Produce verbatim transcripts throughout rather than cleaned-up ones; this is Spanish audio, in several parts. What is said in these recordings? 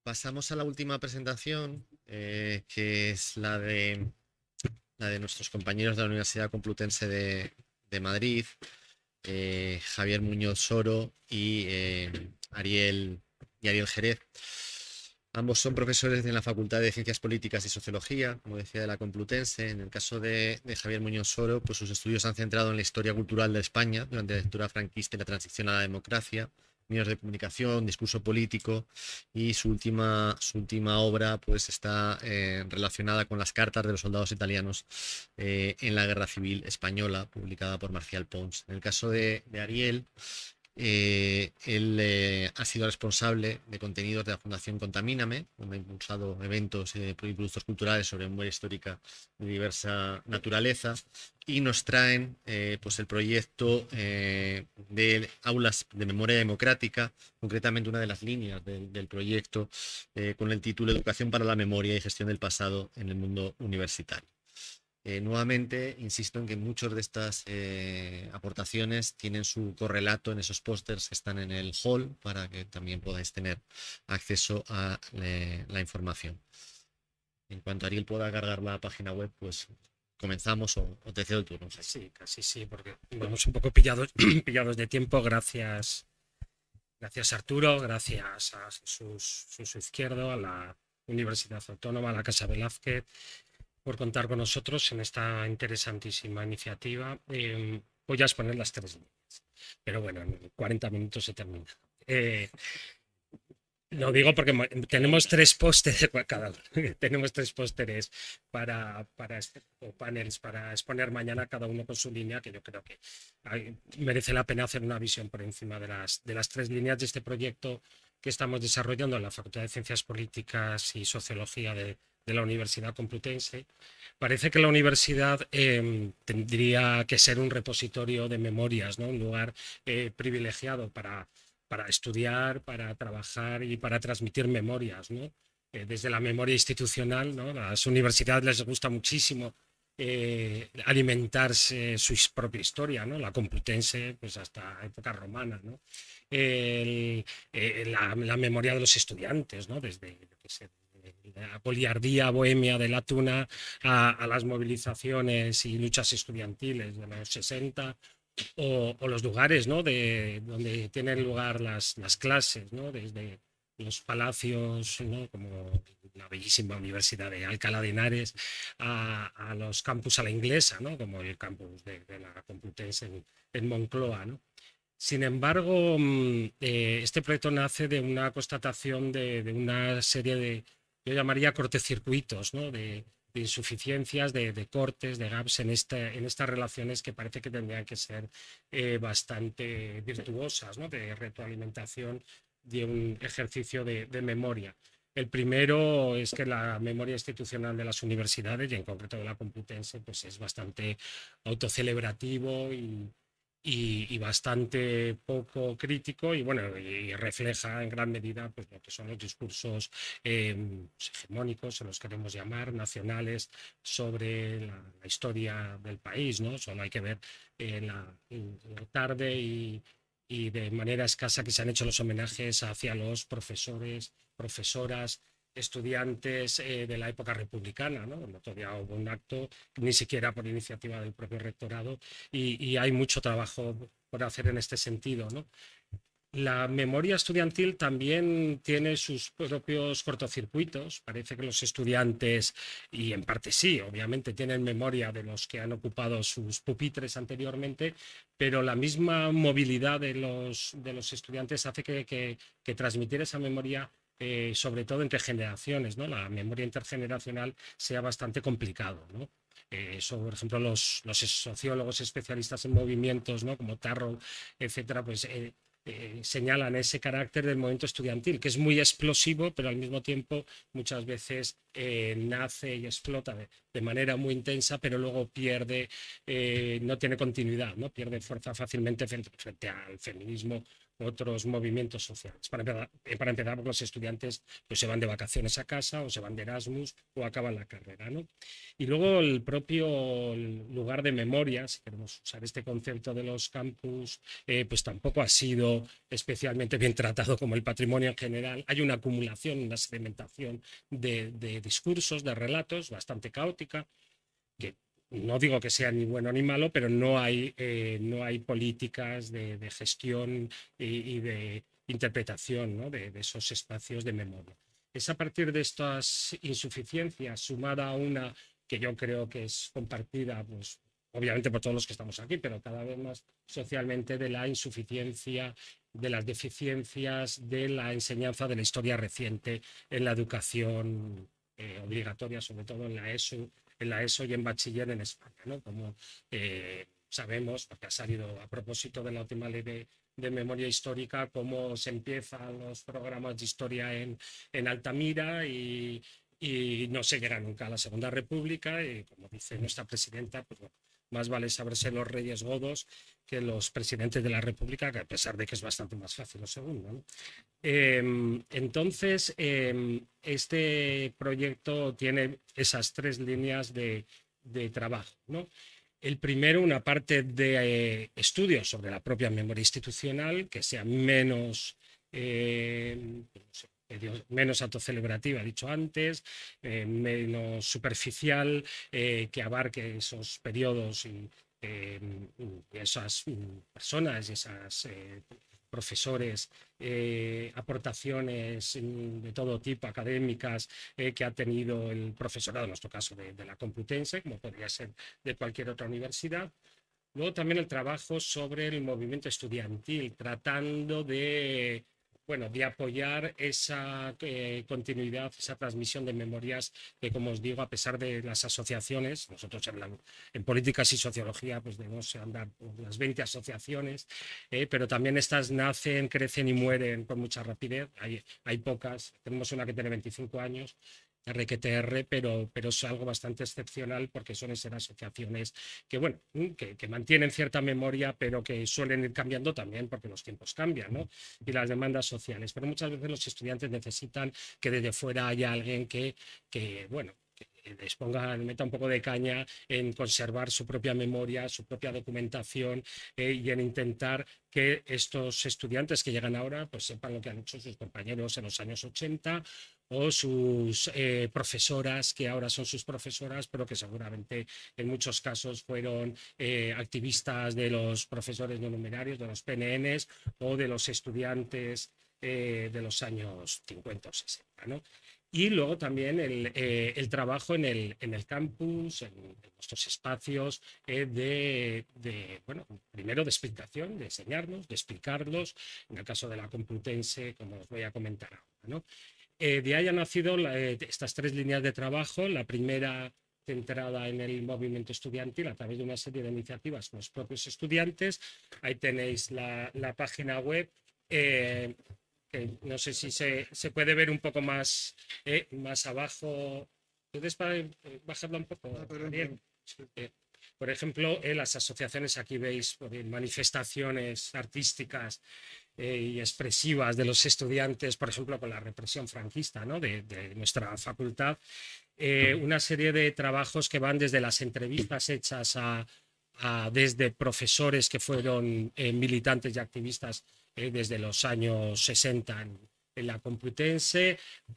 Pasamos a la última presentación, eh, que es la de, la de nuestros compañeros de la Universidad Complutense de, de Madrid, eh, Javier Muñoz Soro y, eh, Ariel, y Ariel Jerez. Ambos son profesores de la Facultad de Ciencias Políticas y Sociología, como decía, de la Complutense. En el caso de, de Javier Muñoz Soro, pues sus estudios se han centrado en la historia cultural de España durante la dictadura franquista y la transición a la democracia, medios de comunicación, discurso político, y su última, su última obra pues está eh, relacionada con las cartas de los soldados italianos eh, en la Guerra Civil Española, publicada por Marcial Pons. En el caso de, de Ariel, eh, él eh, ha sido responsable de contenidos de la Fundación Contamíname, donde ha impulsado eventos eh, y productos culturales sobre memoria histórica de diversa naturaleza, y nos traen eh, pues el proyecto eh, de aulas de memoria democrática, concretamente una de las líneas del, del proyecto eh, con el título Educación para la memoria y gestión del pasado en el mundo universitario. Eh, nuevamente, insisto en que muchas de estas eh, aportaciones tienen su correlato en esos pósters que están en el hall para que también podáis tener acceso a eh, la información. En cuanto Ariel pueda cargar la página web, pues comenzamos o, o te cedo el turno. Sí, casi sí, porque vamos un poco pillados, pillados de tiempo. Gracias, gracias Arturo, gracias a Jesús, Jesús Izquierdo, a la Universidad Autónoma, a la Casa Velázquez, por contar con nosotros en esta interesantísima iniciativa. Eh, voy a exponer las tres líneas, pero bueno, en cuarenta minutos se termina. Eh, Lo digo porque tenemos tres pósteres cada uno. Tenemos tres pósteres para, para o paneles para exponer mañana, cada uno con su línea, que yo creo que hay, merece la pena hacer una visión por encima de las, de las tres líneas de este proyecto que estamos desarrollando en la Facultad de Ciencias Políticas y Sociología de, de la Universidad Complutense. Parece que la universidad eh, tendría que ser un repositorio de memorias, ¿no? Un lugar eh, privilegiado para para estudiar, para trabajar y para transmitir memorias, ¿no? Eh, desde la memoria institucional, ¿no? A las universidades les gusta muchísimo eh, alimentarse su propia historia, ¿no? La Complutense, pues hasta época romana, ¿no? El, eh, la, la, memoria de los estudiantes, ¿no? Desde, yo qué sé, la goliardía bohemia de la Tuna a, a las movilizaciones y luchas estudiantiles de los sesenta, o, o los lugares, ¿no? De donde tienen lugar las, las clases, ¿no? Desde los palacios, ¿no? Como la bellísima Universidad de Alcalá de Henares, a, a los campus a la inglesa, ¿no? Como el campus de, de la Complutense en, en Moncloa, ¿no? Sin embargo, eh, este proyecto nace de una constatación de, de una serie de, yo llamaría cortocircuitos, ¿no? De, de insuficiencias, de, de, cortes, de gaps en, este, en estas relaciones que parece que tendrían que ser eh, bastante virtuosas, ¿no? De retroalimentación de un ejercicio de, de memoria. El primero es que la memoria institucional de las universidades, y en concreto de la Complutense, pues es bastante autocelebrativo y, y, y bastante poco crítico, y bueno, y refleja en gran medida pues lo que son los discursos eh, hegemónicos, se los queremos llamar, nacionales, sobre la, la historia del país, ¿no? Solo hay que ver eh, la, la tarde y, y de manera escasa que se han hecho los homenajes hacia los profesores, profesoras, estudiantes eh, de la época republicana, ¿no? El otro día hubo un acto, ni siquiera por iniciativa del propio rectorado, y, y hay mucho trabajo por hacer en este sentido, ¿no? La memoria estudiantil también tiene sus propios cortocircuitos. Parece que los estudiantes, y en parte sí, obviamente tienen memoria de los que han ocupado sus pupitres anteriormente, pero la misma movilidad de los, de los estudiantes hace que, que, que transmitir esa memoria, eh, sobre todo entre generaciones, ¿no? La memoria intergeneracional sea bastante complicado, ¿no? Eh, eso, por ejemplo, los, los sociólogos especialistas en movimientos, ¿no? Como Tarrow, etcétera, pues eh, eh, señalan ese carácter del movimiento estudiantil, que es muy explosivo, pero al mismo tiempo muchas veces eh, nace y explota de, de manera muy intensa, pero luego pierde, eh, no tiene continuidad, ¿no? Pierde fuerza fácilmente frente, frente al feminismo otros movimientos sociales. Para empezar, eh, para empezar porque los estudiantes pues, se van de vacaciones a casa o se van de Erasmus o acaban la carrera, ¿no? Y luego el propio lugar de memoria, si queremos usar este concepto de los campus, eh, pues tampoco ha sido especialmente bien tratado como el patrimonio en general. Hay una acumulación, una sedimentación de, de discursos, de relatos bastante caótica, que no digo que sea ni bueno ni malo, pero no hay, eh, no hay políticas de, de gestión y, y de interpretación, ¿no? de, de esos espacios de memoria. Es a partir de estas insuficiencias, sumada a una que yo creo que es compartida, pues, obviamente por todos los que estamos aquí, pero cada vez más socialmente, de la insuficiencia, de las deficiencias de la enseñanza de la historia reciente en la educación eh, obligatoria, sobre todo en la ESO, en la ESO y en bachiller en España, ¿no? Como eh, sabemos, porque ha salido a propósito de la última ley de, de memoria histórica, cómo se empiezan los programas de historia en, en Altamira y, y no se llega nunca a la Segunda República y, como dice nuestra presidenta, pues bueno, más vale saberse los reyes godos que los presidentes de la República, que a pesar de que es bastante más fácil lo segundo, ¿no? Eh, entonces, eh, este proyecto tiene esas tres líneas de, de trabajo, ¿no? El primero, una parte de eh, estudios sobre la propia memoria institucional, que sea menos, eh, menos autocelebrativa, dicho antes, eh, menos superficial, eh, que abarque esos periodos y eh, esas personas y esas eh, profesores, eh, aportaciones de todo tipo, académicas, eh, que ha tenido el profesorado, en nuestro caso de, de la Complutense, como podría ser de cualquier otra universidad. Luego también el trabajo sobre el movimiento estudiantil, tratando de, bueno, de apoyar esa eh, continuidad, esa transmisión de memorias que, como os digo, a pesar de las asociaciones, nosotros hablamos en políticas y sociología, pues debemos andar por las veinte asociaciones, eh, pero también estas nacen, crecen y mueren con mucha rapidez. Hay, hay pocas, tenemos una que tiene veinticinco años, R Q T R, pero, pero es algo bastante excepcional porque suelen ser asociaciones que, bueno, que, que mantienen cierta memoria, pero que suelen ir cambiando también porque los tiempos cambian, ¿no? Y las demandas sociales. Pero muchas veces los estudiantes necesitan que desde fuera haya alguien que, que bueno, les ponga, meta un poco de caña en conservar su propia memoria, su propia documentación eh, y en intentar que estos estudiantes que llegan ahora pues sepan lo que han hecho sus compañeros en los años ochenta o sus eh, profesoras, que ahora son sus profesoras, pero que seguramente en muchos casos fueron eh, activistas de los profesores no numerarios, de los P N Ns o de los estudiantes eh, de los años cincuenta o sesenta, ¿no? Y luego también el, eh, el trabajo en el, en el campus, en, en nuestros espacios eh, de, de, bueno, primero de explicación, de enseñarnos, de explicarlos, en el caso de la Complutense, como os voy a comentar ahora, ¿no? Eh, de ahí han nacido la, eh, estas tres líneas de trabajo. La primera centrada en el movimiento estudiantil a través de una serie de iniciativas con los propios estudiantes. Ahí tenéis la, la página web. Eh, que no sé si se, se puede ver un poco más, eh, más abajo. ¿Puedes bajarla un poco? Ah, perdón, perdón. Eh, por ejemplo, eh, las asociaciones, aquí veis eh, manifestaciones artísticas eh, y expresivas de los estudiantes, por ejemplo, con la represión franquista, ¿no? de, de nuestra facultad. Eh, una serie de trabajos que van desde las entrevistas hechas a, a desde profesores que fueron eh, militantes y activistas eh, desde los años sesenta en, en la Complutense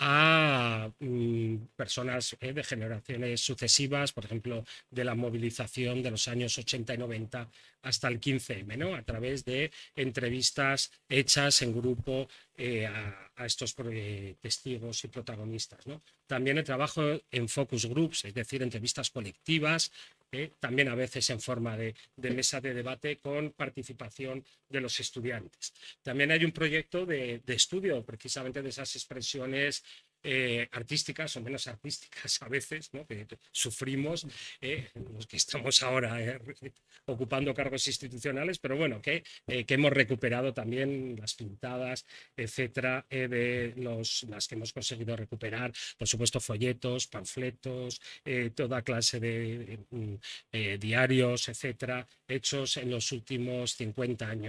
a mm, personas eh, de generaciones sucesivas, por ejemplo, de la movilización de los años ochenta y noventa hasta el quince eme, ¿no? A través de entrevistas hechas en grupo eh, a, a estos eh, testigos y protagonistas, ¿no? También el trabajo en focus groups, es decir, entrevistas colectivas, eh, también a veces en forma de, de mesa de debate con participación de los estudiantes. También hay un proyecto de, de estudio precisamente de esas expresiones eh, artísticas o menos artísticas a veces, ¿no? que, que sufrimos eh, los que estamos ahora eh, ocupando cargos institucionales, pero bueno, que, eh, que hemos recuperado también las pintadas, etcétera, eh, de los, las que hemos conseguido recuperar, por supuesto folletos, panfletos, eh, toda clase de eh, diarios, etcétera, hechos en los últimos cincuenta años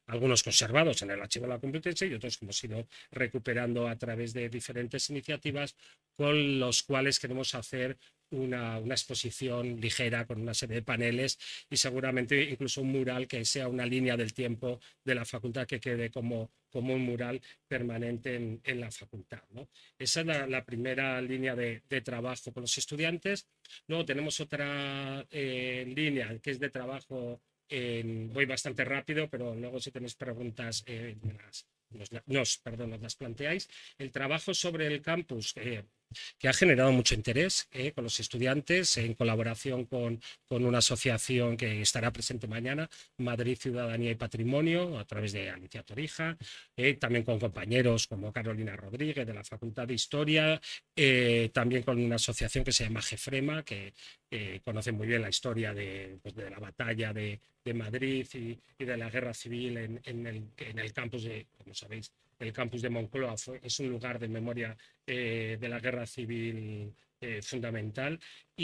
algunos conservados en el Archivo de la Complutense y otros que hemos ido recuperando a través de diferentes iniciativas con los cuales queremos hacer una, una exposición ligera con una serie de paneles y seguramente incluso un mural que sea una línea del tiempo de la facultad que quede como, como un mural permanente en, en la facultad, ¿no? Esa es la, la primera línea de, de trabajo con los estudiantes. Luego tenemos otra eh, línea que es de trabajo. En, voy bastante rápido, pero luego si tenéis preguntas eh, las, nos, nos, perdón, nos las planteáis. El trabajo sobre el campus, eh, que ha generado mucho interés eh, con los estudiantes, en colaboración con, con una asociación que estará presente mañana, Madrid Ciudadanía y Patrimonio, a través de Alicia Torija, eh, también con compañeros como Carolina Rodríguez de la Facultad de Historia, eh, también con una asociación que se llama GEFREMA, que eh, conoce muy bien la historia de, pues, de la batalla de, de Madrid y, y de la guerra civil en, en, el, en el campus de, como sabéis, el campus de Moncloa fue, es un lugar de memoria eh, de la guerra civil eh, fundamental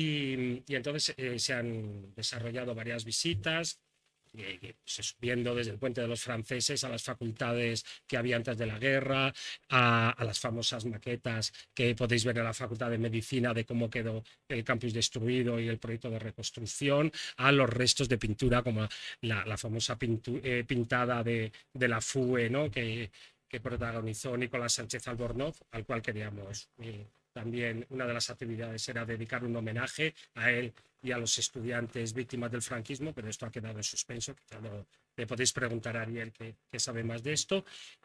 y, y entonces eh, se han desarrollado varias visitas eh, pues, viendo desde el Puente de los Franceses a las facultades que había antes de la guerra, a, a las famosas maquetas que podéis ver en la Facultad de Medicina de cómo quedó el campus destruido y el proyecto de reconstrucción, a los restos de pintura como la, la famosa pintu, eh, pintada de, de la F U E, ¿no? que que protagonizó Nicolás Sánchez Albornoz, al cual queríamos eh, también, una de las actividades era dedicar un homenaje a él y a los estudiantes víctimas del franquismo, pero esto ha quedado en suspenso, quizá lo, le podéis preguntar a Ariel que, que sabe más de esto.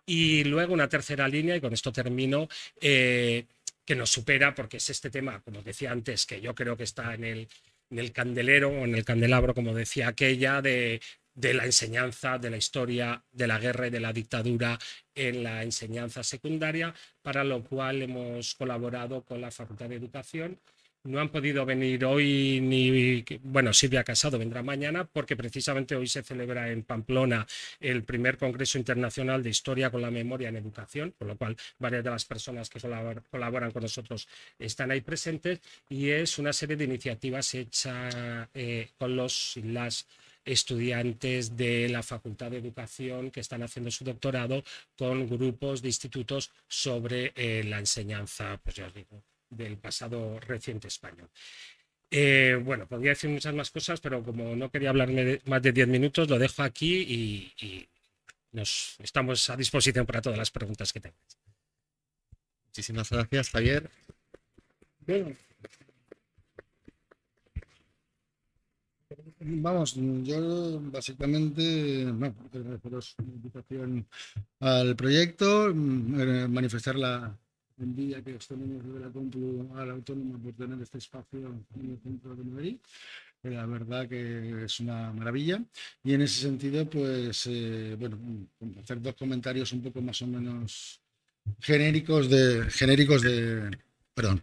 Y luego una tercera línea, y con esto termino, eh, que nos supera, porque es este tema, como decía antes, que yo creo que está en el, en el candelero o en el candelabro, como decía aquella, de de la enseñanza, de la historia, de la guerra y de la dictadura en la enseñanza secundaria, para lo cual hemos colaborado con la Facultad de Educación. No han podido venir hoy ni, bueno, Silvia Casado vendrá mañana porque precisamente hoy se celebra en Pamplona el primer Congreso Internacional de Historia con la Memoria en Educación, con lo cual varias de las personas que colaboran con nosotros están ahí presentes y es una serie de iniciativas hechas eh, con los y las estudiantes de la Facultad de Educación que están haciendo su doctorado con grupos de institutos sobre eh, la enseñanza, pues ya os digo, del pasado reciente español. Eh, bueno, podría decir muchas más cosas, pero como no quería hablarme de, más de diez minutos, lo dejo aquí y, y nos, estamos a disposición para todas las preguntas que tengáis. Muchísimas gracias, Javier. Bien. Vamos, yo básicamente, bueno, agradeceros la invitación al proyecto, manifestar la envidia que os tenemos de la Complu a la Autónoma por tener este espacio en el centro de Madrid. La verdad que es una maravilla y en ese sentido, pues, eh, bueno, hacer dos comentarios un poco más o menos genéricos de, genéricos de, perdón,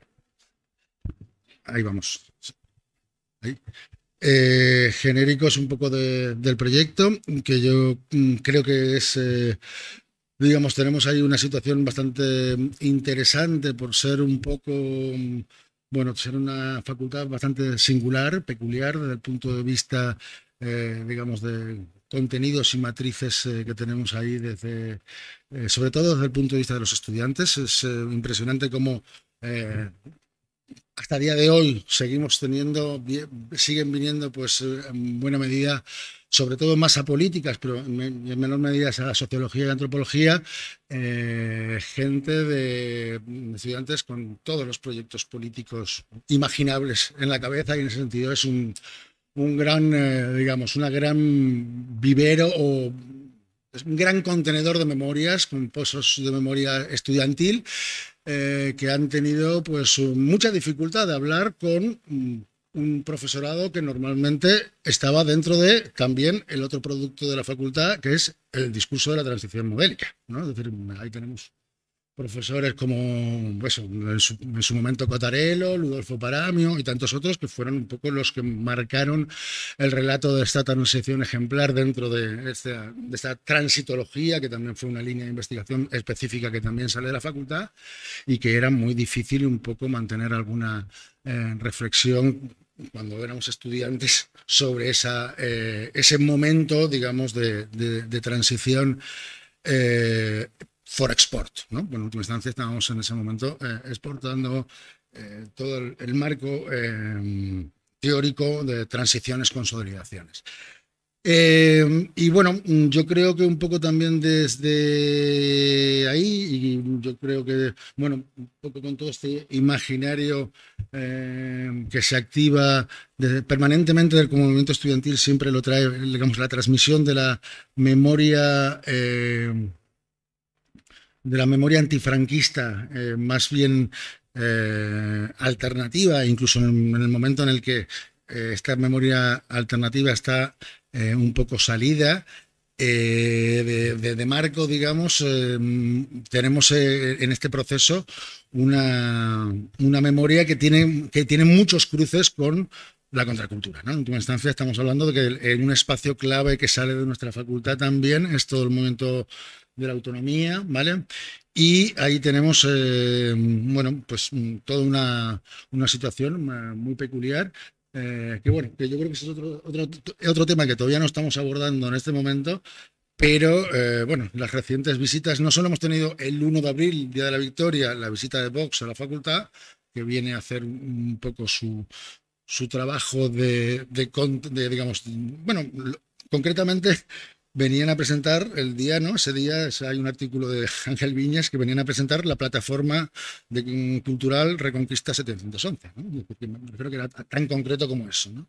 ahí vamos, ahí. Eh, genéricos un poco de, del proyecto, que yo mm, creo que es, eh, digamos, tenemos ahí una situación bastante interesante por ser un poco, bueno, ser una facultad bastante singular, peculiar desde el punto de vista, eh, digamos, de contenidos y matrices eh, que tenemos ahí, desde, eh, sobre todo desde el punto de vista de los estudiantes. Es eh, impresionante cómo Eh, hasta el día de hoy seguimos teniendo, siguen viniendo pues en buena medida, sobre todo más a políticas, pero en menor medida a sociología y antropología, eh, gente de, de estudiantes con todos los proyectos políticos imaginables en la cabeza, y en ese sentido es un, un gran, eh, digamos, una gran vivero o es un gran contenedor de memorias, con pozos de memoria estudiantil, eh, que han tenido pues mucha dificultad de hablar con un profesorado que normalmente estaba dentro de también el otro producto de la facultad, que es el discurso de la transición modélica, ¿no? Es decir, ahí tenemos profesores como pues, en, su, en su momento Cotarelo, Ludolfo Paramio y tantos otros que fueron un poco los que marcaron el relato de esta transición ejemplar dentro de esta, de esta transitología, que también fue una línea de investigación específica que también sale de la facultad y que era muy difícil un poco mantener alguna eh, reflexión cuando éramos estudiantes sobre esa, eh, ese momento, digamos, de, de, de transición eh, for export, ¿no? Bueno, en última instancia estábamos en ese momento eh, exportando eh, todo el, el marco eh, teórico de transiciones, consolidaciones. Eh, y bueno, yo creo que un poco también desde ahí, y yo creo que, bueno, un poco con todo este imaginario eh, que se activa desde, permanentemente del movimiento estudiantil, siempre lo trae, digamos, la transmisión de la memoria, eh, de la memoria antifranquista, eh, más bien eh, alternativa, incluso en, en el momento en el que eh, esta memoria alternativa está Eh, un poco salida eh, de, de, de marco, digamos, eh, tenemos eh, en este proceso una, una memoria que tiene, que tiene muchos cruces con la contracultura, ¿no? En última instancia estamos hablando de que en un espacio clave que sale de nuestra facultad también es todo el momento de la autonomía, ¿vale? Y ahí tenemos, eh, bueno, pues toda una, una situación muy peculiar. Eh, que bueno, que yo creo que ese es otro, otro, otro tema que todavía no estamos abordando en este momento, pero eh, bueno, las recientes visitas, no solo hemos tenido el uno de abril, Día de la Victoria, la visita de Vox a la facultad, que viene a hacer un poco su, su trabajo de, de, de, digamos, bueno, concretamente venían a presentar el día, ¿no? Ese día hay un artículo de Ángel Viñas que venían a presentar la plataforma de, cultural Reconquista setecientos once, ¿no? Me creo que era tan concreto como eso, ¿no?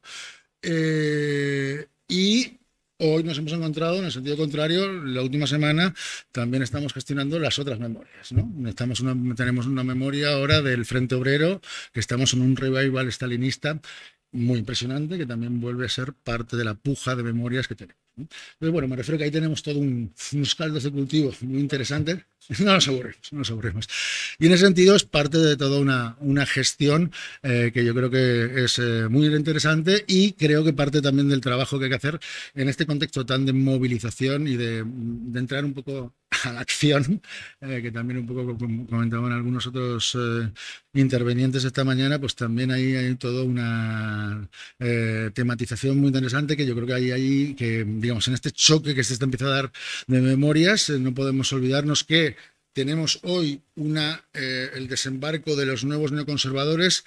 Eh, y hoy nos hemos encontrado, en el sentido contrario, la última semana también estamos gestionando las otras memorias, ¿no? Estamos una, tenemos una memoria ahora del Frente Obrero, que estamos en un revival stalinista muy impresionante, que también vuelve a ser parte de la puja de memorias que tenemos. Pero bueno, me refiero que ahí tenemos todo un, unos caldos de cultivo muy interesantes. No nos aburrimos, no nos aburrimos. Y en ese sentido es parte de toda una, una gestión eh, que yo creo que es eh, muy interesante y creo que parte también del trabajo que hay que hacer en este contexto tan de movilización y de, de entrar un poco a la acción, eh, que también un poco comentaban algunos otros eh, intervenientes esta mañana, pues también ahí hay toda una eh, tematización muy interesante que yo creo que hay ahí, que digamos, en este choque que se está empezando a dar de memorias, eh, no podemos olvidarnos que tenemos hoy una, eh, el desembarco de los nuevos neoconservadores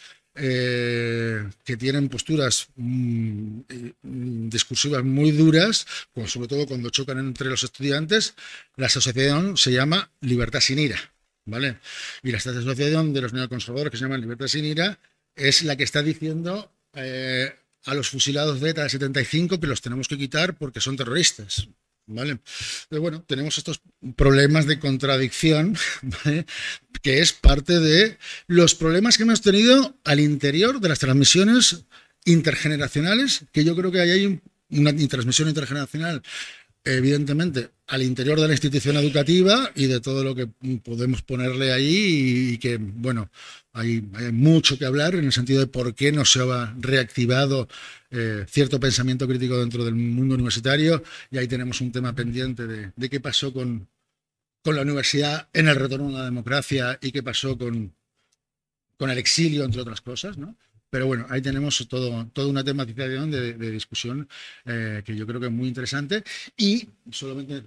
eh, que tienen posturas mmm, discursivas muy duras, pues sobre todo cuando chocan entre los estudiantes. La asociación se llama Libertad Sin Ira, ¿vale? Y la asociación de los neoconservadores, que se llama Libertad Sin Ira, es la que está diciendo eh, a los fusilados de ETA de setenta y cinco que los tenemos que quitar porque son terroristas. ¿Vale? Pero bueno, tenemos estos problemas de contradicción, ¿vale? Que es parte de los problemas que hemos tenido al interior de las transmisiones intergeneracionales, que yo creo que ahí hay una transmisión intergeneracional, evidentemente, al interior de la institución educativa y de todo lo que podemos ponerle ahí y que, bueno, hay, hay mucho que hablar en el sentido de por qué no se ha reactivado eh, cierto pensamiento crítico dentro del mundo universitario, y ahí tenemos un tema pendiente de, de qué pasó con, con la universidad en el retorno a la democracia y qué pasó con, con el exilio, entre otras cosas, ¿no? Pero bueno, ahí tenemos todo, toda una tematización de, de discusión eh, que yo creo que es muy interesante y solamente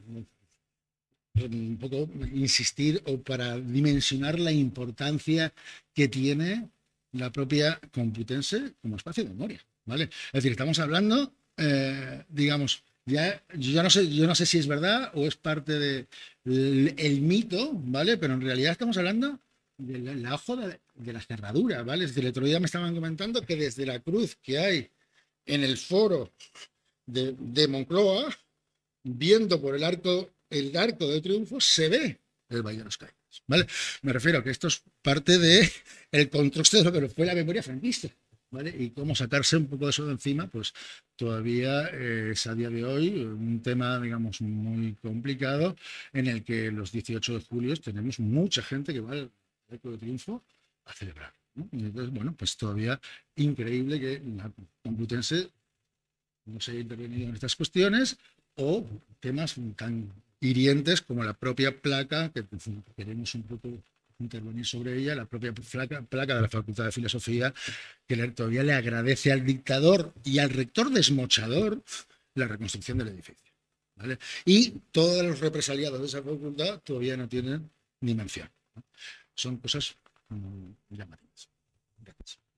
un poco insistir o para dimensionar la importancia que tiene la propia Complutense como espacio de memoria, ¿vale? Es decir, estamos hablando, eh, digamos, ya, yo ya no sé, yo no sé si es verdad o es parte del de el mito, ¿vale? Pero en realidad estamos hablando del ojo de, de la cerradura, ¿vale? Es decir, el otro día me estaban comentando que desde la cruz que hay en el foro de, de Moncloa, viendo por el arco, el arco de triunfo, se ve el Valle de los Caídos, ¿vale? Me refiero a que esto es parte del de contexto de lo que fue la memoria franquista, ¿vale? Y cómo sacarse un poco de eso de encima, pues todavía eh, es a día de hoy un tema, digamos, muy complicado, en el que los dieciocho de julio tenemos mucha gente que va al Arco de Triunfo a celebrar, ¿no? Y entonces, bueno, pues todavía increíble que la Complutense no se haya intervenido en estas cuestiones o temas tan hirientes como la propia placa que queremos un poco intervenir sobre ella, la propia placa, placa de la Facultad de Filosofía, que le, todavía le agradece al dictador y al rector desmochador la reconstrucción del edificio. ¿Vale? Y todos los represaliados de esa facultad todavía no tienen ni mención, ¿no? Son cosas mm, llamativas. Gracias.